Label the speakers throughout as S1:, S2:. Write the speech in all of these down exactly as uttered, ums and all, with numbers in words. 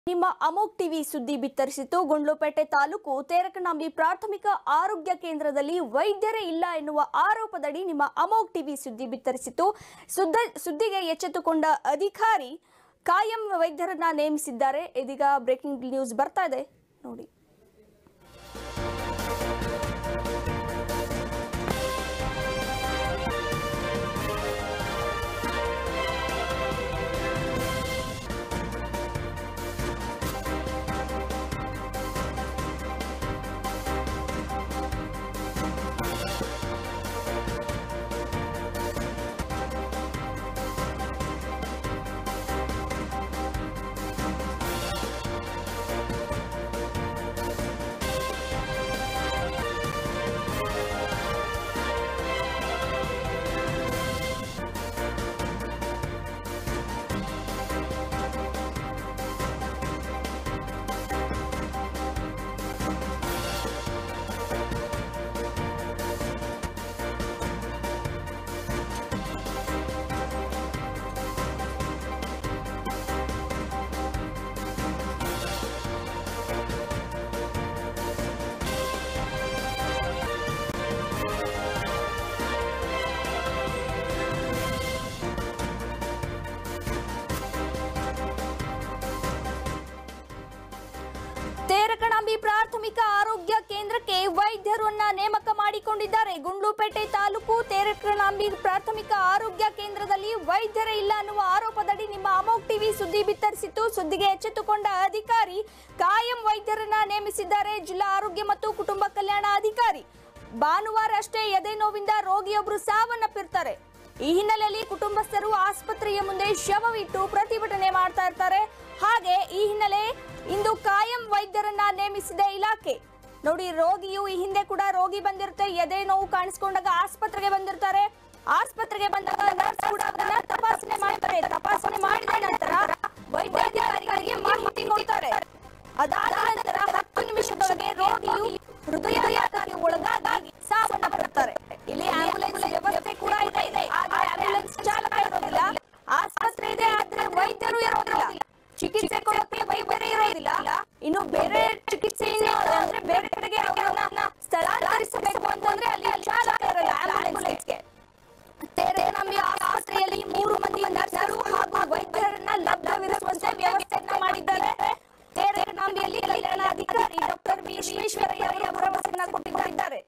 S1: ನಿಮ್ಮ ಅಮೋಕ್ ಟಿವಿ ಸುದ್ದಿ ಬಿತ್ತರಿಸಿತು. ಗುಂಡ್ಲುಪೇಟೆ ತಾಲೂಕು ತೇರಕನಾಂಬಿ ಪ್ರಾಥಮಿಕ ಆರೋಗ್ಯ ಕೇಂದ್ರದಲ್ಲಿ ವೈದ್ಯರೇ ಇಲ್ಲ ಎನ್ನುವ ಆರೋಪದಡಿ ನಿಮ್ಮ ಅಮೋಕ್ ಟಿವಿ ಸುದ್ದಿ ಬಿತ್ತರಿಸಿತು. ಸುದ್ದಿಗೆ ಎಚ್ಚೆತ್ತುಕೊಂಡ ಅಧಿಕಾರಿ ಕಾಯಂ ವೈದ್ಯರನ್ನ ನೇಮಿಸಿದ್ದಾರೆ. ಇದೀಗ ಬ್ರೇಕಿಂಗ್ ನ್ಯೂಸ್ ಬರ್ತಾ ಇದೆ ನೋಡಿ. ತೇರಕನಾಂಬಿ ಪ್ರಾಥಮಿಕ ಆರೋಗ್ಯ ಕೇಂದ್ರಕ್ಕೆ ವೈದ್ಯರನ್ನ ನೇಮಕ ಮಾಡಿಕೊಂಡಿದ್ದಾರೆ. ಗುಂಡ್ಲುಪೇಟೆ ತಾಲೂಕು ತೇರಕನಾಂಬಿ ಪ್ರಾಥಮಿಕ ಆರೋಗ್ಯ ಕೇಂದ್ರದಲ್ಲಿ ವೈದ್ಯರೇ ಇಲ್ಲ ಅನ್ನುವ ಆರೋಪದಡಿ ನಿಮ್ಮ ಅಮೋಕ್ ಟಿವಿ ಸುದ್ದಿ ಬಿತ್ತರಿಸಿತು. ಸುದ್ದಿಗೆ ಎಚ್ಚೆತ್ತುಕೊಂಡ ಅಧಿಕಾರಿ ಕಾಯಂ ವೈದ್ಯರನ್ನ ನೇಮಿಸಿದ್ದಾರೆ. ಜಿಲ್ಲಾ ಆರೋಗ್ಯ ಮತ್ತು ಕುಟುಂಬ ಕಲ್ಯಾಣ ಅಧಿಕಾರಿ ಭಾನುವಾರ ಅಷ್ಟೇ ಎದೆ ನೋವಿಂದ ರೋಗಿಯೊಬ್ಬರು ಸಾವನ್ನಪ್ಪಿರ್ತಾರೆ. ಈ ಹಿನ್ನೆಲೆಯಲ್ಲಿ ಕುಟುಂಬಸ್ಥರು ಆಸ್ಪತ್ರೆಯ ಮುಂದೆ ಶವವಿಟ್ಟು ಪ್ರತಿಭಟನೆ ಮಾಡ್ತಾ ಇರ್ತಾರೆ. ಹಾಗೆ ಈ ಹಿನ್ನೆಲೆ ಇಂದು ಕಾಯಂ ವೈದ್ಯರನ್ನ ನೇಮಿಸಿದೆ ಇಲಾಖೆ. ನೋಡಿ, ರೋಗಿಯು ಈ ಹಿಂದೆ ಕೂಡ ರೋಗಿ ಬಂದಿರುತ್ತೆ, ಎದೆ ನೋವು ಕಾಣಿಸಿಕೊಂಡಾಗ ಆಸ್ಪತ್ರೆಗೆ ಬಂದಿರ್ತಾರೆ. ಆಸ್ಪತ್ರೆಗೆ ಬಂದಾಗ ನರ್ಸ್ ಕೂಡ ಅದನ್ನ ತಪಾಸಣೆ ಮಾಡ್ತಾರೆ. ತಪಾಸಣೆ ಮಾಡಿದ ನಂತರ ವೈದ್ಯಾಧಿಕಾರಿಗಳಿಗೆ ಮಾಹಿತಿ ಕೊಡ್ತಾರೆ. ಅದಾದ ನಂತರ ಹತ್ತು ನಿಮಿಷದೊಳಗೆ ರೋಗಿಯು ಹೃದಯಾಘಾತಕ್ಕೆ ಒಳಗಾಗಿ ಸಾವನ್ನಪ್ಪಿರುತ್ತಾರೆ. ಇಲ್ಲಿ ಆಂಬ್ಯುಲೆನ್ಸ್ ವ್ಯವಸ್ಥೆ ಕೂಡ ಇದೆ. ಆಂಬ್ಯುಲೆನ್ಸ್ ಚಾಲಕ ಇರೋದಿಲ್ಲ, ಆಸ್ಪತ್ರೆ ಇದೆ, ಆದ್ರೆ ವೈದ್ಯರು ಇರೋದಿಲ್ಲ, ಚಿಕಿತ್ಸೆ ಕೊಡೋಕೆ ವೈದ್ಯರೇ ಇರೋದಿಲ್ಲ. ಇನ್ನು ಬೇರೆ ಚಿಕಿತ್ಸೆ ಅಂದ್ರೆ ಬೇರೆ ಕಡೆಗೆ ಅವರನ್ನ ಸ್ಥಳಾಂತರಿಸಬೇಕು ಅಂತಂದ್ರೆ ಅಲ್ಲಿ ಚಾಲಕ ಇರಲ್ಲ ಆಂಬ್ಯುಲೆನ್ಸ್ಗೆ. ತೇರಕನಾಂಬಿ ಆಸ್ಪತ್ರೆಯಲ್ಲಿ ಮೂರು ಮಂದಿ ನರ್ಸರು ಹಾಗೂ ವೈದ್ಯರನ್ನ ಲಭ್ಯವಿರಿಸುವಂತೆ ವ್ಯವಸ್ಥೆಯನ್ನ ಮಾಡಿದ್ದಾರೆ. ತೇರಕನಾಂಬಿಯಲ್ಲಿ ಕಲ್ಯಾಣಾಧಿಕಾರಿ ಡಾಕ್ಟರ್ ವಿಶ್ವೇಶ್ವರಯ್ಯ ಅವರ ಭರವಸೆಯನ್ನ ಕೊಟ್ಟಿದ್ದಾರೆ.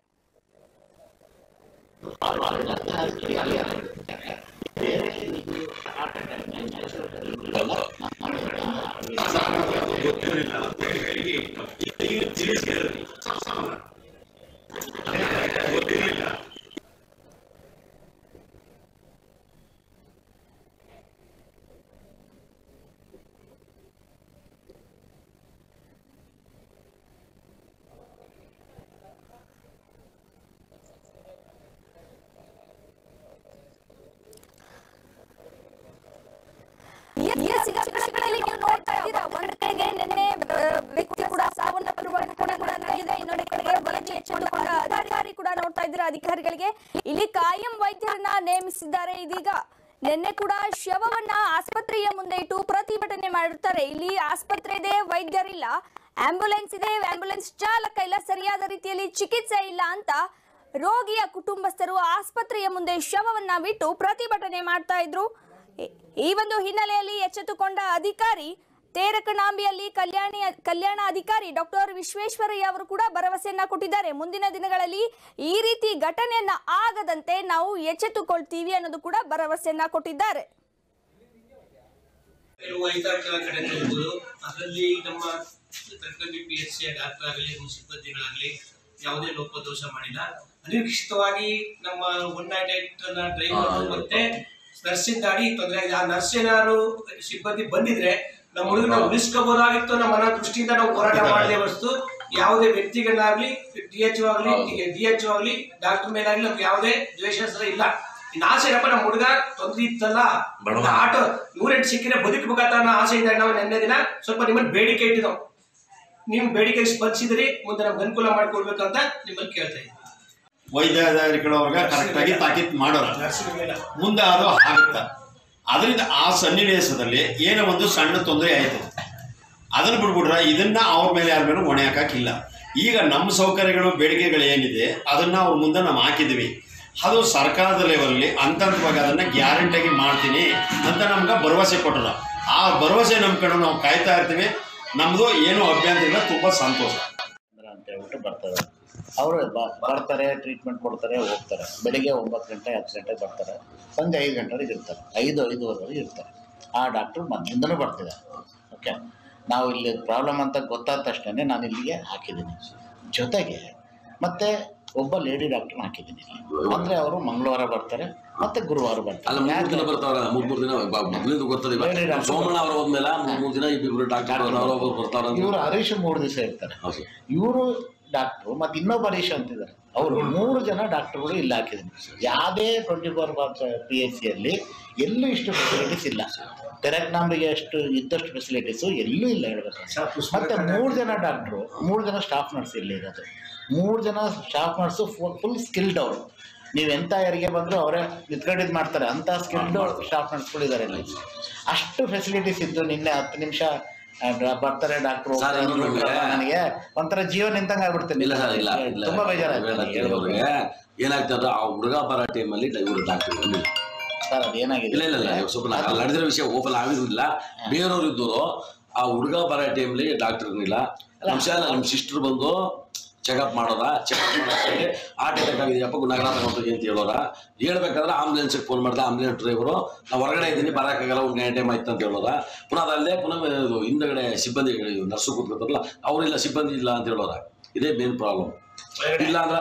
S1: ನೀವು ನೋಡ್ತಾ ಇದ್ದೀರಾ, ಒಂದು ಕಡೆಗೆ ನಿನ್ನೆ ವ್ಯಕ್ತಿ ಕೂಡ ಸಾವನ್ನಪ್ಪಿರುವ ಘಟನೆ ಕೂಡ ನಡೆದಿದೆ. ಇನ್ನೊಂದು ಕಡೆಗೆ ವರದಿ ಎಚ್ಚೆತ್ತುಕೊಂಡ ಅಧಿಕಾರಿ ಕೂಡ ನೋಡ್ತಾ ಇದ್ದೀರಾ. ಅಧಿಕಾರಿಗಳಿಗೆ ಇಲ್ಲಿ ಕಾಯಂ ವೈದ್ಯರನ್ನ ನೇಮಿಸಿದ್ದಾರೆ. ಇದೀಗ ನಿನ್ನೆ ಕೂಡ ಶವವನ್ನ ಆಸ್ಪತ್ರೆಯ ಮುಂದೆ ಇಟ್ಟು ಪ್ರತಿಭಟನೆ ಮಾಡಿರ್ತಾರೆ. ಇಲ್ಲಿ ಆಸ್ಪತ್ರೆ ಇದೆ, ವೈದ್ಯರಿಲ್ಲ, ಆಂಬ್ಯುಲೆನ್ಸ್ ಇದೆ, ಆಂಬ್ಯುಲೆನ್ಸ್ ಚಾಲಕ ಇಲ್ಲ, ಸರಿಯಾದ ರೀತಿಯಲ್ಲಿ ಚಿಕಿತ್ಸೆ ಇಲ್ಲ ಅಂತ ರೋಗಿಯ ಕುಟುಂಬಸ್ಥರು ಆಸ್ಪತ್ರೆಯ ಮುಂದೆ ಶವವನ್ನ ಬಿಟ್ಟು ಪ್ರತಿಭಟನೆ ಮಾಡ್ತಾ ಇದ್ರು. ಈ ಒಂದು ಹಿನ್ನೆಲೆಯಲ್ಲಿ ಎಚ್ಚೆತ್ತುಕೊಂಡ ಅಧಿಕಾರಿ ತೇರಕನಾಂಬಿಯಲ್ಲಿ ಕಲ್ಯಾಣಿ ಕಲ್ಯಾಣ ಅಧಿಕಾರಿ ಡಾಕ್ಟರ್ ವಿಶ್ವೇಶ್ವರಯ್ಯ ಅವರು ಕೂಡ ಭರವಸೆಯನ್ನ ಕೊಟ್ಟಿದ್ದಾರೆ. ಮುಂದಿನ ದಿನಗಳಲ್ಲಿ ಈ ರೀತಿ ಘಟನೆಯನ್ನ ಆಗದಂತೆ ನಾವು ಎಚ್ಚೆತ್ತುಕೊಳ್ತೀವಿ ಅನ್ನೋದು ಕೂಡ ಭರವಸೆಯನ್ನ ಕೊಟ್ಟಿದ್ದಾರೆ.
S2: ಅದರಲ್ಲಿ ನಮ್ಮ ಪಿ ಎಚ್ ಸಿ ಡಾಕ್ಟರ್ ಆಗಲಿ ಸಿಬ್ಬಂದಿಗಳಾಗಲಿ ಯಾವುದೇ ಲೋಪದೋಷ ಮಾಡಿಲ್ಲ. ಅನಿರೀಕ್ಷಿತವಾಗಿ ನಮ್ಮ ಒನ್ ನೈಟ್ ಏಟ್ ಡ್ರೈವರ್ ಮತ್ತೆ ನರ್ಸಿಂಗ್ ಗಾಡಿ ತೊಂದರೆ ಆಗಿದೆ. ಆ ನರ್ಸ್ ಏನಾದ್ರು ಸಿಬ್ಬಂದಿ ಬಂದಿದ್ರೆ ನಮ್ಮ ಹುಡುಗನ ಉಳಿಸ್ಕೋಬಹುದಾಗಿತ್ತು. ನಮ್ಮ ಮನ ದೃಷ್ಟಿಯಿಂದ ನಾವು ಹೋರಾಟ ಮಾಡದೇ ಹೊರತು ಯಾವುದೇ ವ್ಯಕ್ತಿಗಳಾಗ್ಲಿ ಡಿ ಎಚ್ ಆಗ್ಲಿ ಡಿ ಎಚ್ ಆಗ್ಲಿ ಡಾಕ್ಟರ್ ಮೇಲಾಗ್ಲಿ ನಮ್ಗೆ ಯಾವುದೇ ದ್ವೇಷ ಇಲ್ಲ. ಇನ್ನು ಆಸೆ ಇರಪ್ಪ, ನಮ್ಮ ಹುಡುಗ ತೊಂದ್ರೆ ಇತ್ತಲ್ಲ, ಆಟೋ ನೂರೆಂಟು ಸಿಕ್ಕಿದ್ರೆ ಬದುಕಬೇಕಂತ ಅನ್ನೋ ಆಸೆ ಇದ್ದಾಗ ನಾವು ನೆನ್ನೆ ದಿನ ಸ್ವಲ್ಪ ನಿಮ್ಮಲ್ಲಿ ಬೇಡಿಕೆ ಇಟ್ಟಿದ್ದವು. ನೀವು ಬೇಡಿಕೆ ಸ್ಪಂದಿಸಿದ್ರಿ, ಮುಂದೆ ನಮ್ಗೆ ಅನುಕೂಲ ಮಾಡಿಕೊಡ್ಬೇಕಂತ ನಿಮ್ಮಲ್ಲಿ ಕೇಳ್ತಾ ಇದ್ದೀವಿ.
S3: ವೈದ್ಯಾಧಿಕಾರಿಗಳು ಅವಾಗ ಕರೆಕ್ಟಾಗಿ ತಾಕೀತು ಮಾಡೋರು, ಮುಂದೆ ಅದು ಆಗುತ್ತೆ. ಅದರಿಂದ ಆ ಸನ್ನಿವೇಶದಲ್ಲಿ ಏನೋ ಒಂದು ಸಣ್ಣ ತೊಂದರೆ ಆಯಿತು. ಅದನ್ನು ಬಿಟ್ಬಿಟ್ರೆ ಇದನ್ನ ಅವ್ರ ಮೇಲೆ ಯಾರ ಮೇಲೂ ಹೊಣೆ ಹಾಕಕ್ಕಿಲ್ಲ. ಈಗ ನಮ್ಮ ಸೌಕರ್ಯಗಳು ಬೇಡಿಕೆಗಳು ಏನಿದೆ ಅದನ್ನು ಅವ್ರ ಮುಂದೆ ನಾವು ಹಾಕಿದ್ವಿ. ಅದು ಸರ್ಕಾರದ ಲೆವೆಲಲ್ಲಿ ಹಂತ ಹಂತವಾಗಿ ಅದನ್ನು ಗ್ಯಾರಂಟಿಯಾಗಿ ಮಾಡ್ತೀನಿ ಅಂತ ನಮ್ಗೆ ಭರವಸೆ ಕೊಟ್ಟದ. ಆ ಭರವಸೆ ನಂಬ್ಕೊಂಡು ನಾವು ಕಾಯ್ತಾ ಇರ್ತೀವಿ. ನಮ್ಮದು ಏನೂ ಅಭ್ಯಂತರ ಇಲ್ಲ, ತುಂಬ ಸಂತೋಷ
S4: ಅಂತ ಹೇಳ್ಬಿಟ್ಟು ಬರ್ತಾರೆ. ಅವರು ಬರ್ತಾರೆ, ಟ್ರೀಟ್ಮೆಂಟ್ ಕೊಡ್ತಾರೆ, ಹೋಗ್ತಾರೆ. ಬೆಳಿಗ್ಗೆ ಒಂಬತ್ತು ಗಂಟೆ ಹತ್ತು ಗಂಟೆಗೆ ಬರ್ತಾರೆ, ಸಂಜೆ ಐದು ಗಂಟೆಗೆ ಇರ್ತಾರೆ, ಐದು ಐದುವರೆವರೆಗೆ ಇರ್ತಾರೆ. ಆ ಡಾಕ್ಟ್ರು ಮೊದಲಿಂದನೂ ಬರ್ತಿದ್ದಾರೆ. ಓಕೆ, ನಾವು ಇಲ್ಲಿ ಪ್ರಾಬ್ಲಮ್ ಅಂತ ಗೊತ್ತಾದ ತಕ್ಷಣ ನಾನು ಇಲ್ಲಿಗೆ ಹಾಕಿದ್ದೀನಿ. ಜೊತೆಗೆ ಮತ್ತೆ ಒಬ್ಬ ಲೇಡಿ ಡಾಕ್ಟರ್ ಹಾಕಿದ್ದೀನಿ. ಅಂದರೆ ಅವರು ಮಂಗಳವಾರ ಬರ್ತಾರೆ ಮತ್ತೆ ಗುರುವಾರ ಬರ್ತಾರೆ. ಇವರು ಹರೀಶ್ ಮೂರು ದಿವಸ ಇರ್ತಾರೆ. ಇವರು ಡಾಕ್ಟ್ರು ಮತ್ತೆ ಇನ್ನೊಬ್ಬ ಹರೀಶ್ ಅಂತಿದ್ದಾರೆ. ಅವರು ಮೂರು ಜನ ಡಾಕ್ಟರ್ಗಳು ಇಲ್ಲಿ ಹಾಕಿದ್ದೀನಿ. ಯಾವುದೇ ಟ್ವೆಂಟಿ ಫೋರ್ ಬಾರ್ ಪಿ ಎಚ್ ಸಿಯಲ್ಲಿ ಎಲ್ಲೂ ಇಷ್ಟು ಫೆಸಿಲಿಟೀಸ್ ಇಲ್ಲ. ತೆರಕ್ನಾಂಬಿಗೆ ಅಷ್ಟು ಇದ್ದಷ್ಟು ಫೆಸಿಲಿಟೀಸು ಎಲ್ಲೂ ಇಲ್ಲ ಹೇಳ್ಬೇಕು. ಮತ್ತೆ ಮೂರು ಜನ ಡಾಕ್ಟ್ರು, ಮೂರು ಜನ ಸ್ಟಾಫ್ ನರ್ಸ್ ಇಲ್ಲಿ ಇರೋದು. ಮೂರು ಜನ ಸ್ಟಾಫ್ ನರ್ಸು ಫುಲ್ ಸ್ಕಿಲ್ಡ್ ಅವರು. ನೀವು ಎಂಥ ಯಾರಿಗೆ ಬಂದರೂ ಅವರೇ ನಿಂತ್ಕೊಂಡಿದ್ದು ಮಾಡ್ತಾರೆ. ಅಂಥ ಸ್ಕಿಲ್ಡ್ ಸ್ಟಾಫ್ ನರ್ಸ್ಗಳಿದ್ದಾರೆ ಇಲ್ಲಿ. ಅಷ್ಟು ಫೆಸಿಲಿಟೀಸ್ ಇದ್ದು ನಿನ್ನೆ ಹತ್ತು ನಿಮಿಷ ಬರ್ತಾರೆ ಡಾಕ್ಟ್ರು, ನನಗೆ ಒಂಥರ ಜೀವ ನಿಂತಂಗೆ ಆಗ್ಬಿಡ್ತೀನಿ. ತುಂಬಾ ಬೇಜಾರಾಗ್ತದೆ.
S5: ಏನಾಗ್ತದ ಆ ಹುಡುಗ ಬರೋ ಟೈಮಲ್ಲಿ ಇವರು ಡಾಕ್ಟರ್
S4: ಸರ್ ಅದೇನಾಗಿದೆ
S5: ಇಲ್ಲ ಇಲ್ಲ ಸ್ವಲ್ಪ ನಡೆದಿರೋ ವಿಷಯ ಓಪನ್ ಆಗಿರೋದಿಲ್ಲ. ಬೇರೆಯವ್ರು ಇದ್ದವರು ಆ ಹುಡುಗ ಬರೋ ಟೈಮ್ಲಿ ಡಾಕ್ಟರ್ ಇರಲಿಲ್ಲ. ನಮ್ಮ ಸಿಸ್ಟರ್ ಬಂದು ಚೆಕಪ್ ಮಾಡೋದ, ಚೆಕಪ್ ಮಾಡೋಕ್ಕೆ ಹಾರ್ಟ್ ಅಟ್ಯಾಕ್ ಆಗಿದೆಯಪ್ಪ ನಗರ ತಗೊಂಡೋಗಿ ಅಂತ ಹೇಳೋರ. ಹೇಳ್ಬೇಕಾದ್ರೆ ಆಂಬುಲೆನ್ಸ್ಗೆ ಫೋನ್ ಮಾಡಿದೆ. ಆಂಬುಲೆನ್ಸ್ ಡ್ರೈವರು ನಾವು ಹೊರಗಡೆ ಇದ್ದೀನಿ ಬರೋಕ್ಕಾಗಲ್ಲ, ಒಂದು ಗಂಟೆ ಟೈಮ್ ಆಯ್ತು ಅಂತ ಹೇಳೋರ. ಪುನಃ ಅದಲ್ಲದೆ ಪುನಃ ಹಿಂದಗಡೆ ಸಿಬ್ಬಂದಿ ನರ್ಸು ಕೂತ್ಕೊತಾರಲ್ಲ ಅವರಿಲ್ಲ, ಸಿಬ್ಬಂದಿ ಇಲ್ಲ ಅಂತ ಹೇಳೋರ. ಇದೇ ಮೇನ್ ಪ್ರಾಬ್ಲಮ್. ಇಲ್ಲ ಅಂದ್ರೆ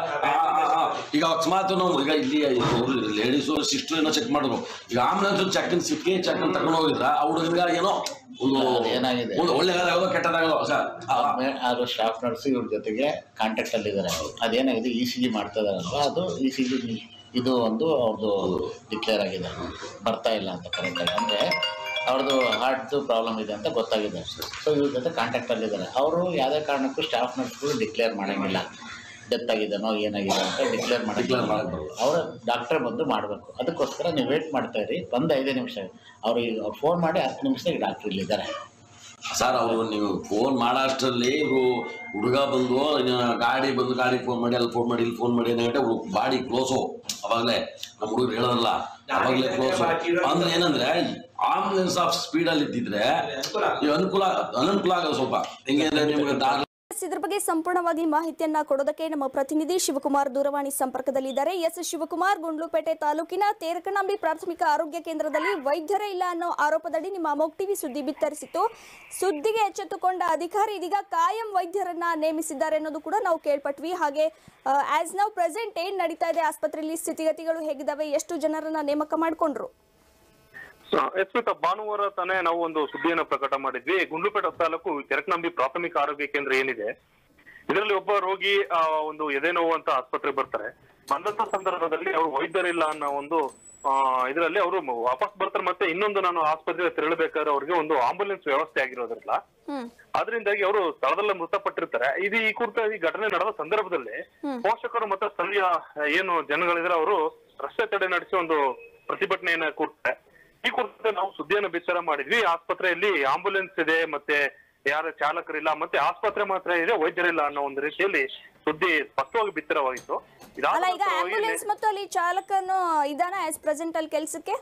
S5: ಈಗ ಅಕಸ್ಮಾತ್ ನಾವು ಈಗ ಇಲ್ಲಿ ಲೇಡೀಸು ಸಿಸ್ಟರ್ ಏನೋ ಚೆಕ್ ಮಾಡಿದ್ರು. ಈಗ ಆಂಬುಲೆನ್ಸ್ ಚೆಕ್ ಸಿಕ್ಕಿ ಚೆಕ್ ತಗೊಂಡು ಹೋಗಿದ್ರ ಆ ಹುಡುಗನಿಗೆ ಏನೋ ಒಂದು
S4: ಏನಾಗಿದೆ,
S5: ಒಂದು ಒಳ್ಳೆದಾಗೋ ಕೆಟ್ಟದಾಗೋ ಸರ್.
S4: ಅದು ಸ್ಟಾಫ್ ನರ್ಸ್ ಇವ್ರ ಜೊತೆಗೆ ಕಾಂಟ್ಯಾಕ್ಟ್ ಅಲ್ಲಿ ಇದ್ದಾರೆ. ಅದೇನಾಗಿದೆ, ಇ ಸಿ ಜಿ ಮಾಡ್ತಾ ಇದಾರಲ್ವ, ಅದು ಇ ಸಿ ಜಿ ಇದು ಒಂದು ಅವ್ರದ್ದು ಡಿಕ್ಲೇರ್ ಆಗಿದೆ, ಬರ್ತಾ ಇಲ್ಲ ಅಂತ ಕರೆಕ್ಟಾಗಿ. ಅಂದರೆ ಅವ್ರದ್ದು ಹಾರ್ಟ್ದು ಪ್ರಾಬ್ಲಮ್ ಇದೆ ಅಂತ ಗೊತ್ತಾಗಿದೆ. ಸೊ ಇವ್ರ ಜೊತೆ ಕಾಂಟ್ಯಾಕ್ಟಲ್ಲಿ ಇದ್ದಾರೆ. ಅವರು ಯಾವುದೇ ಕಾರಣಕ್ಕೂ ಸ್ಟಾಫ್ ನರ್ಸ್ಗಳು ಡಿಕ್ಲೇರ್ ಮಾಡೋಂಗಿಲ್ಲ, ಡೆತ್ ಆಗಿದೆನೋ ಏನಾಗಿದೆ ಅಂತ ಡಿಕ್ಲೇರ್ ಡಿಕ್ಲೇರ್ ಮಾಡಬೇಕು. ಅವರ ಡಾಕ್ಟರ್ ಬಂದು ಮಾಡಬೇಕು. ಅದಕ್ಕೋಸ್ಕರ ನೀವು ವೇಟ್ ಮಾಡ್ತಾ ಇರಿ. ಬಂದು ಐದೇ ನಿಮಿಷ ಅವ್ರು ಅವ್ರು ಫೋನ್ ಮಾಡಿ ಹತ್ತು ನಿಮಿಷದಾಗ ಡಾಕ್ಟ್ರ್ ಇಲ್ಲಿದ್ದಾರೆ
S5: ಸರ್. ಅವರು ನೀವು ಫೋನ್ ಮಾಡೋ ಅಷ್ಟರಲ್ಲಿ ಇವರು ಹುಡುಗ ಬಂದು ಗಾಡಿ ಬಂದು ಗಾಡಿಗೆ ಫೋನ್ ಮಾಡಿ ಅಲ್ಲಿ ಫೋನ್ ಮಾಡಿ ಇಲ್ಲಿ ಫೋನ್ ಮಾಡಿ ಏನಂటే ಬಾಡಿ ಕ್ಲೋಸು. ಅವಾಗಲೇ ನಮ್ಮ ಹುಡುಗರು ಹೇಳೋದಲ್ಲ, ಅವಾಗಲೇ ಕ್ಲೋಸು. ಅಂದ್ರೆ ಏನಂದ್ರೆ ಆಂಬುಲೆನ್ಸ್ ಆಫ್ ಸ್ಪೀಡಲ್ಲಿ ಇದ್ದಿದ್ರೆ ಅನುಕೂಲ ಅನನುಕೂಲ ಆಗೋದು ಸ್ವಲ್ಪ. ಹೆಂಗೆ ಅಂದ್ರೆ ನಿಮ್ಗೆ
S1: ಇದ್ರ ಬಗ್ಗೆ ಸಂಪೂರ್ಣವಾಗಿ ಮಾಹಿತಿಯನ್ನ ಕೊಡೋದಕ್ಕೆ ನಮ್ಮ ಪ್ರತಿನಿಧಿ ಶಿವಕುಮಾರ್ ದೂರವಾಣಿ ಸಂಪರ್ಕದಲ್ಲಿದ್ದಾರೆ. ಎಸ್ ಶಿವಕುಮಾರ್, ಗುಂಡ್ಲುಪೇಟೆ ತಾಲೂಕಿನ ತೇರಕನಂಬಿ ಪ್ರಾಥಮಿಕ ಆರೋಗ್ಯ ಕೇಂದ್ರದಲ್ಲಿ ವೈದ್ಯರೇ ಇಲ್ಲ ಅನ್ನೋ ಆರೋಪದಡಿ ನಿಮ್ಮ ಅಮೋಘ್ ಟಿವಿ ಸುದ್ದಿ ಬಿತ್ತರಿಸಿತ್ತು. ಸುದ್ದಿಗೆ ಎಚ್ಚೆತ್ತುಕೊಂಡ ಅಧಿಕಾರಿ ಇದೀಗ ಕಾಯಂ ವೈದ್ಯರನ್ನ ನೇಮಿಸಿದ್ದಾರೆ ಅನ್ನೋದು ಕೂಡ ನಾವು ಕೇಳ್ಪಟ್ವಿ. ಹಾಗೆ ಆಸ್ ನಾವು ಪ್ರೆಸೆಂಟ್ ಏನ್ ನಡೀತಾ ಇದೆ ಆಸ್ಪತ್ರೆಯಲ್ಲಿ, ಸ್ಥಿತಿಗತಿಗಳು ಹೇಗಿದಾವೆ, ಎಷ್ಟು ಜನರನ್ನ ನೇಮಕ ಮಾಡಿಕೊಂಡ್ರು?
S6: ಎಸ್ಮಿತ, ಭಾನುವಾರ ತಾನೇ ನಾವು ಒಂದು ಸುದ್ದಿಯನ್ನು ಪ್ರಕಟ ಮಾಡಿದ್ವಿ. ಗುಂಡ್ಲುಪೇಟೆ ತಾಲೂಕು ತೆರಕನಂಬಿ ಪ್ರಾಥಮಿಕ ಆರೋಗ್ಯ ಕೇಂದ್ರ ಏನಿದೆ, ಇದರಲ್ಲಿ ಒಬ್ಬ ರೋಗಿ ಆ ಒಂದು ಎದೆ ನೋವು ಅಂತ ಆಸ್ಪತ್ರೆಗೆ ಬರ್ತಾರೆ. ಬಂದಂತ ಸಂದರ್ಭದಲ್ಲಿ ಅವರು ವೈದ್ಯರಿಲ್ಲ ಅನ್ನೋ ಒಂದು ಆ ಇದರಲ್ಲಿ ಅವರು ವಾಪಸ್ ಬರ್ತಾರೆ. ಮತ್ತೆ ಇನ್ನೊಂದು ನಾನು ಆಸ್ಪತ್ರೆಗೆ ತೆರಳಬೇಕಾದ್ರೆ ಅವ್ರಿಗೆ ಒಂದು ಆಂಬುಲೆನ್ಸ್ ವ್ಯವಸ್ಥೆ ಆಗಿರೋದ್ರಲ್ಲ, ಅದರಿಂದಾಗಿ ಅವರು ಸ್ಥಳದಲ್ಲೇ ಮೃತಪಟ್ಟಿರ್ತಾರೆ. ಇದು ಈ ಕುರಿತ ಈ ಘಟನೆ ನಡೆದ ಸಂದರ್ಭದಲ್ಲಿ ಪೋಷಕರು ಮತ್ತೆ ಸ್ಥಳೀಯ ಏನು ಜನಗಳಿದ್ರೆ ಅವರು ರಸ್ತೆ ತಡೆ ನಡೆಸಿ ಒಂದು ಪ್ರತಿಭಟನೆಯನ್ನ ಕೂರ್ತಾರೆ. ಈ ಕುರಿತು ನಾವು ಸುದ್ದಿಯನ್ನು ಬಿತ್ತರ ಮಾಡಿದ್ವಿ. ಆಸ್ಪತ್ರೆಯಲ್ಲಿ ಆಂಬುಲೆನ್ಸ್ ಇದೆ, ಮತ್ತೆ ಯಾರ ಚಾಲಕರಿಲ್ಲ, ಮತ್ತೆ ಆಸ್ಪತ್ರೆ ಮಾತ್ರ ಇದೆ, ವೈದ್ಯರಿಲ್ಲ ಅನ್ನೋ ಒಂದು ರೀತಿಯಲ್ಲಿ ಸುದ್ದಿ ಸ್ಪಷ್ಟವಾಗಿ ಬಿತ್ತರವಾಗಿತ್ತು.
S1: ಆಂಬುಲೆನ್ಸ್ ಮತ್ತು ಅಲ್ಲಿ ಚಾಲಕನು ಇದಾನ ಆಸ್ ಪ್ರೆಸೆಂಟ್ ಅಲ್ಲಿ ಕೆಲಸಕ್ಕೆ?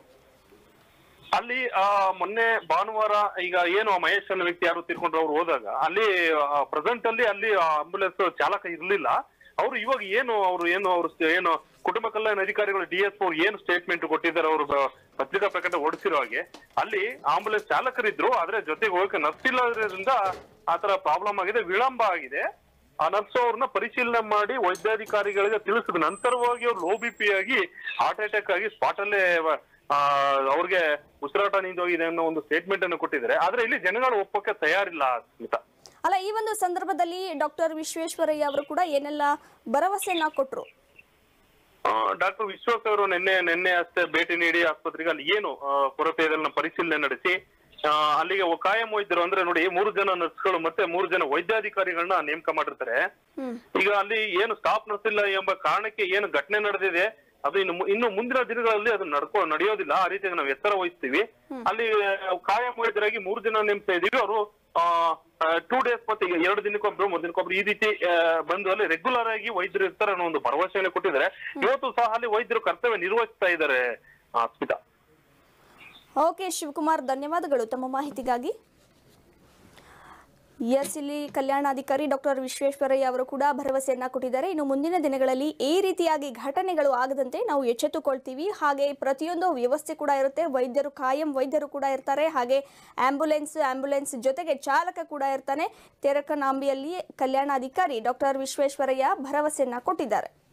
S6: ಅಲ್ಲಿ ಆ ಮೊನ್ನೆ ಭಾನುವಾರ ಈಗ ಏನು ಮಹೇಶ್ ಅನ್ನೋ ವ್ಯಕ್ತಿ ಯಾರು ತೀರ್ಕೊಂಡ್ರು ಅವ್ರು ಹೋದಾಗ ಅಲ್ಲಿ ಪ್ರೆಸೆಂಟ್ ಅಲ್ಲಿ ಅಲ್ಲಿ ಆಂಬುಲೆನ್ಸ್ ಚಾಲಕ ಇರ್ಲಿಲ್ಲ. ಅವರು ಇವಾಗ ಏನು ಅವರು ಏನು ಅವರು ಏನು ಕುಟುಂಬ ಕಲ್ಯಾಣ ಅಧಿಕಾರಿಗಳು ಡಿ ಎಸ್ ಅವ್ರು ಏನು ಸ್ಟೇಟ್ಮೆಂಟ್ ಕೊಟ್ಟಿದ್ದಾರೆ, ಅವರು ಪತ್ರಿಕಾ ಪ್ರಕಟಣೆ ಹೊರಡಿಸಿರೋ ಹಾಗೆ ಅಲ್ಲಿ ಆಂಬುಲೆನ್ಸ್ ಚಾಲಕರಿದ್ರು, ಆದ್ರೆ ಜೊತೆಗೆ ಹೋಗಕ್ಕೆ ನರ್ಸ್ ಇಲ್ಲದ್ರಿಂದ ಆತರ ಪ್ರಾಬ್ಲಮ್ ಆಗಿದೆ, ವಿಳಂಬ ಆಗಿದೆ. ಆ ನರ್ಸ್ ಅವ್ರನ್ನ ಪರಿಶೀಲನೆ ಮಾಡಿ ವೈದ್ಯಾಧಿಕಾರಿಗಳಿಗೆ ತಿಳಿಸಿದ ನಂತರವಾಗಿ ಅವ್ರು ಲೋ ಬಿ ಪಿ ಆಗಿ ಹಾರ್ಟ್ ಅಟ್ಯಾಕ್ ಆಗಿ ಸ್ಪಾಟ್ ಅಲ್ಲೇ ಆ ಅವ್ರಿಗೆ ಉಸಿರಾಟ ನಿಂತೋಗಿದೆ ಅನ್ನೋ ಒಂದು ಸ್ಟೇಟ್ಮೆಂಟ್ ಅನ್ನು ಕೊಟ್ಟಿದ್ದಾರೆ. ಆದ್ರೆ ಇಲ್ಲಿ ಜನಗಳು ಒಪ್ಪಕ್ಕೆ ತಯಾರಿಲ್ಲ ಸ್ಮಿತಾ.
S1: ಅಲ್ಲ, ಈ ಒಂದು ಸಂದರ್ಭದಲ್ಲಿ ಡಾಕ್ಟರ್ ವಿಶ್ವೇಶ್ವರಯ್ಯ ಅವರು ಕೂಡ ಏನೆಲ್ಲ ಭರವಸೆಯನ್ನ ಕೊಟ್ರು?
S6: ಡಾಕ್ಟರ್ ವಿಶ್ವಾಸ್ ಅವರು ನಿನ್ನೆ ನಿನ್ನೆ ಅಷ್ಟೇ ಭೇಟಿ ನೀಡಿ ಆಸ್ಪತ್ರೆಗೆ ಅಲ್ಲಿ ಏನು ಕೊರತೆ ಇದನ್ನ ಪರಿಶೀಲನೆ ನಡೆಸಿ ಅಲ್ಲಿಗೆ ಕಾಯಂ ವೈದ್ಯರು ಅಂದ್ರೆ ನೋಡಿ ಮೂರು ಜನ ನರ್ಸ್ಗಳು ಮತ್ತೆ ಮೂರು ಜನ ವೈದ್ಯಾಧಿಕಾರಿಗಳನ್ನ ನೇಮಕ ಮಾಡಿರ್ತಾರೆ. ಈಗ ಅಲ್ಲಿ ಏನು ಸ್ಟಾಫ್ ನರ್ಸ್ ಇಲ್ಲ ಎಂಬ ಕಾರಣಕ್ಕೆ ಏನು ಘಟನೆ ನಡೆದಿದೆ, ಅದು ಇನ್ನು ಮು- ಇನ್ನು ಮುಂದಿನ ದಿನಗಳಲ್ಲಿ ಅದು ನಡ್ಕೊ ನಡೆಯೋದಿಲ್ಲ. ಆ ರೀತಿಯಾಗಿ ನಾವು ಎತ್ತರ ವಹಿಸ್ತೀವಿ. ಅಲ್ಲಿ ಕಾಯಂ ವೈದ್ಯರಾಗಿ ಮೂರು ಜನ ನೇಮಿಸ್ತಾ ಇದೀವಿ. ಅವರು ಟೂ ಡೇಸ್ ಮತ್ತೆ ಈಗ ಎರಡು ದಿನಕ್ಕೊಬ್ರು ಮೂರು ದಿನಕ್ಕೊಬ್ರು ಈ ರೀತಿ ಆ, ಬಂದು ಅಲ್ಲಿ ರೆಗ್ಯುಲರ್ ಆಗಿ ವೈದ್ಯರು ಇರ್ತಾರೆ ಅನ್ನೋ ಒಂದು ಭರವಸೆಯನ್ನು ಕೊಟ್ಟಿದ್ದಾರೆ. ಇವತ್ತು ಸಹ ಅಲ್ಲಿ ವೈದ್ಯರು ಕರ್ತವ್ಯ ನಿರ್ವಹಿಸ್ತಾ ಇದ್ದಾರೆ. ಆ, ಸ್ಮಿತಾ.
S1: ಓಕೆ ಶಿವಕುಮಾರ್, ಧನ್ಯವಾದಗಳು ತಮ್ಮ ಮಾಹಿತಿಗಾಗಿ. ಎಸ್, ಇಲ್ಲಿ ಕಲ್ಯಾಣಾಧಿಕಾರಿ ಡಾಕ್ಟರ್ ವಿಶ್ವೇಶ್ವರಯ್ಯ ಅವರು ಕೂಡ ಭರವಸೆಯನ್ನ ಕೊಟ್ಟಿದ್ದಾರೆ. ಇನ್ನು ಮುಂದಿನ ದಿನಗಳಲ್ಲಿ ಈ ರೀತಿಯಾಗಿ ಘಟನೆಗಳು ಆಗದಂತೆ ನಾವು ಎಚ್ಚೆತ್ತುಕೊಳ್ತೀವಿ. ಹಾಗೆ ಪ್ರತಿಯೊಂದು ವ್ಯವಸ್ಥೆ ಕೂಡ ಇರುತ್ತೆ. ವೈದ್ಯರು, ಕಾಯಂ ವೈದ್ಯರು ಕೂಡ ಇರ್ತಾರೆ. ಹಾಗೆ ಆಂಬ್ಯುಲೆನ್ಸ್ ಆಂಬ್ಯುಲೆನ್ಸ್ ಜೊತೆಗೆ ಚಾಲಕ ಕೂಡ ಇರ್ತಾನೆ. ತೆರಕನಾಂಬಿಯಲ್ಲಿ ಕಲ್ಯಾಣಾಧಿಕಾರಿ ಡಾಕ್ಟರ್ ವಿಶ್ವೇಶ್ವರಯ್ಯ ಭರವಸೆಯನ್ನ ಕೊಟ್ಟಿದ್ದಾರೆ.